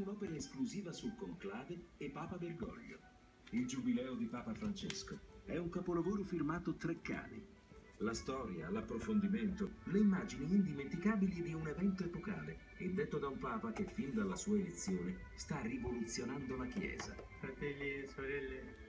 un'opera esclusiva sul conclave e Papa Bergoglio. Il Giubileo di Papa Francesco. È un capolavoro firmato Treccani. La storia, l'approfondimento, le immagini indimenticabili di un evento epocale e detto da un Papa che fin dalla sua elezione sta rivoluzionando la Chiesa. Fratelli e sorelle,